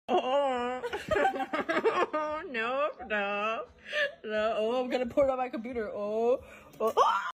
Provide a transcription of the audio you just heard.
Oh. No. Oh, I'm gonna pour it on my computer. Oh.